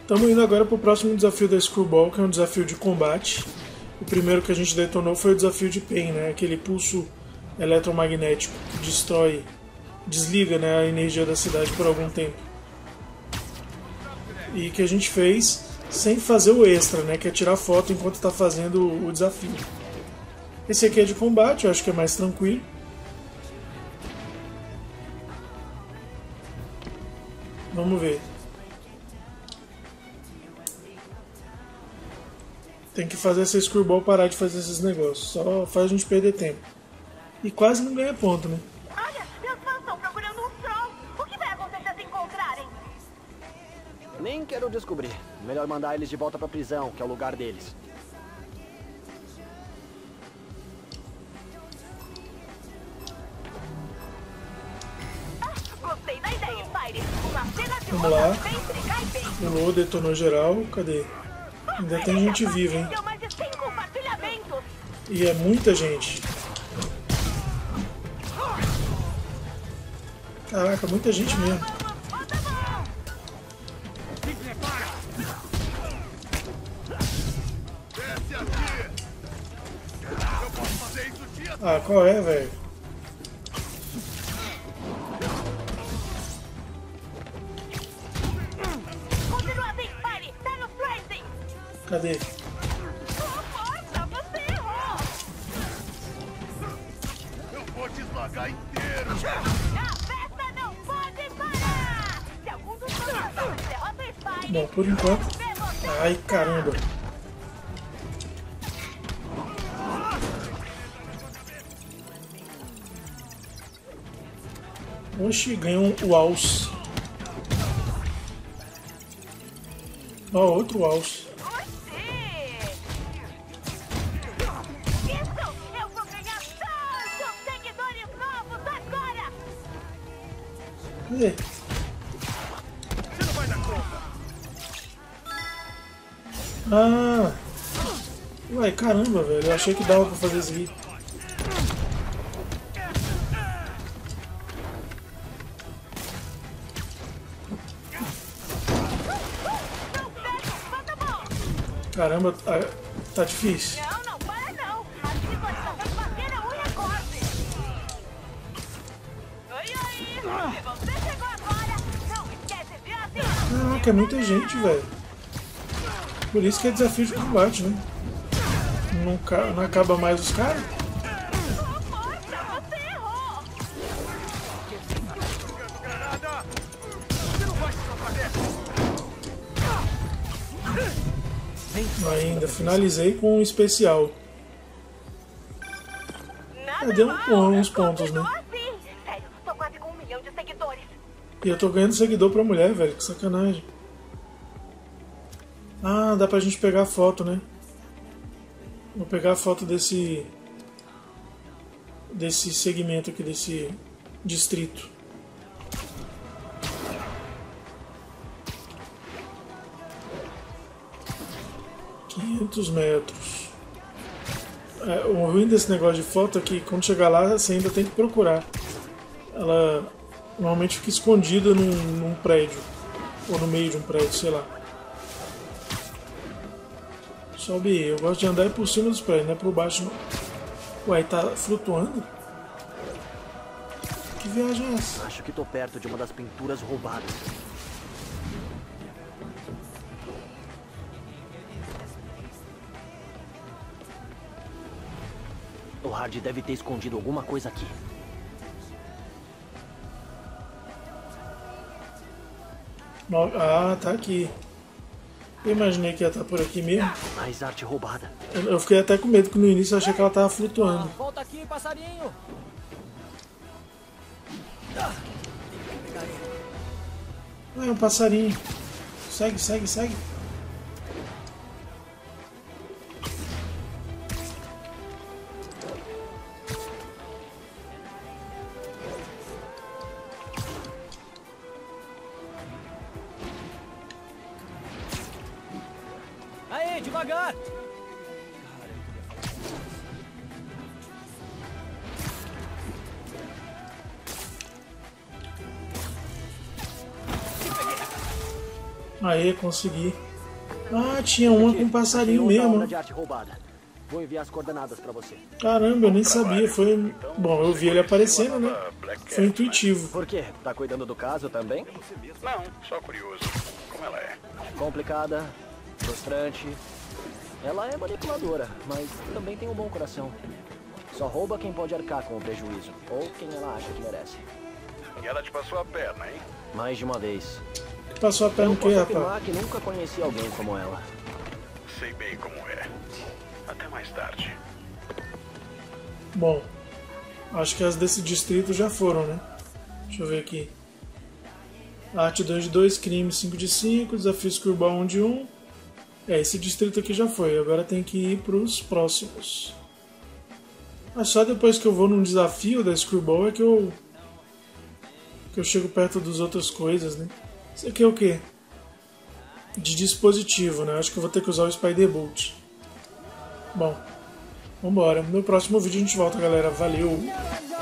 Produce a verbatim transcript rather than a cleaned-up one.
Estamos indo agora para o próximo desafio da Screwball, que é um desafio de combate. O primeiro que a gente detonou foi o desafio de Pain, né? Aquele pulso eletromagnético que destrói, desliga, né, a energia da cidade por algum tempo. E que a gente fez sem fazer o extra, né, que é tirar foto enquanto está fazendo o desafio. Esse aqui é de combate, eu acho que é mais tranquilo. Vamos ver. Tem que fazer essa Screwball parar de fazer esses negócios. Só faz a gente perder tempo. E quase não ganha ponto, né? Olha, meus fãs estão procurando um troll. O que vai acontecer se encontrarem? Nem quero descobrir. Melhor mandar eles de volta pra prisão, que é o lugar deles. Gostei da ideia, Fire. Uma cena de Vamos lá. luta sempre cai bem. Pulou, detonou geral. Cadê? Ainda tem gente viva, hein? Deu mais de cem compartilhamentos. E é muita gente. Caraca, muita gente mesmo. Bota a mão. Ah, qual é, velho? Continua assim, Fire. Tá no Tracy. Cadê? Sua força, você errou. Eu vou te esmagar inteiro! A festa não pode parar. Se algum dos jogadores derrota o Spire, Bom, por enquanto... vê você. Ai, caramba. Oxi, ganhou um Waltz. Ó, outro Waltz. Você! Isso! Eu vou ganhar tantos seguidores novos agora! Cadê? Você não vai dar conta! Ah! Ué, caramba, velho. Eu achei que dava pra fazer isso aqui. Caramba, tá, tá difícil. Não, não para não! As visualizações bateram o recorde! Oi, oi! Se você chegou agora, não esquece de assinar! Caraca, é muita gente, velho. Por isso que é desafio de combate, né? Não, ca- não acaba mais os caras? Sua força, você errou! Granada! Você não vai se escapar dessa! Ainda finalizei com um especial. Nada Deu mal, um- uns pontos, né? continua assim. Sério, tô quase com um milhão de seguidores. E eu tô ganhando seguidor pra mulher, velho. Que sacanagem. Ah, dá pra gente pegar a foto, né? Vou pegar a foto desse... Desse segmento aqui, desse distrito. quinhentos metros. É, o ruim desse negócio de foto é que quando chegar lá você ainda tem que procurar. Ela normalmente fica escondida num, num prédio. Ou no meio de um prédio, sei lá. Sobe aí. Eu gosto de andar por cima dos prédios, não é por baixo não. Ué, tá flutuando? Que viagem é essa? Acho que tô perto de uma das pinturas roubadas. O Hard deve ter escondido alguma coisa aqui. No- Ah, tá aqui. Eu imaginei que ia estar por aqui mesmo. Mais arte roubada. Eu eu fiquei até com medo, porque no início eu achei que ela tava flutuando. Volta aqui, passarinho! Ah, é um passarinho. Segue, segue, segue. Aí, devagar! Aê, consegui. Ah, tinha uma com um passarinho Tem outra mesmo. obra de arte roubada. Vou enviar as coordenadas pra você. Caramba, eu nem sabia. Foi. Bom, eu vi ele aparecendo, né? Foi intuitivo. Por quê? Tá cuidando do caso também? Não, só curioso. Como ela é? Complicada, frustrante. Ela é manipuladora, mas também tem um bom coração. Só rouba quem pode arcar com o prejuízo, ou quem ela acha que merece. E ela te passou a perna, hein? Mais de uma vez. Passou a perna Eu o quê, posso rapaz? afirmar que nunca conheci alguém como ela. Sei bem como é. Até mais tarde. Bom, acho que as desse distrito já foram, né? Deixa eu ver aqui. Arte dois de dois, crime cinco de cinco, desafio Screwball um de um. É, esse distrito aqui já foi, agora tem que ir pros próximos. Mas só depois que eu vou num desafio da Screwball é que eu que eu chego perto das outras coisas, né? Isso aqui é o quê? De dispositivo, né? Acho que eu vou ter que usar o Spider Bolt. Bom, vambora. No próximo vídeo a gente volta, galera. Valeu!